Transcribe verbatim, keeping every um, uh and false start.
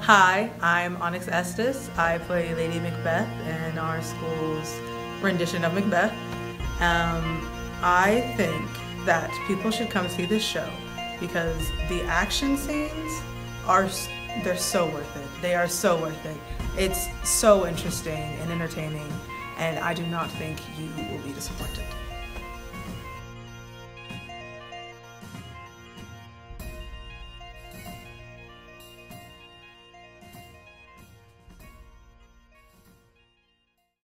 Hi, I'm Onyx Estes. I play Lady Macbeth in our school's rendition of Macbeth. Um, I think that people should come see this show because the action scenes are, they're so worth it. They are so worth it. It's so interesting and entertaining, and I do not think you will be disappointed.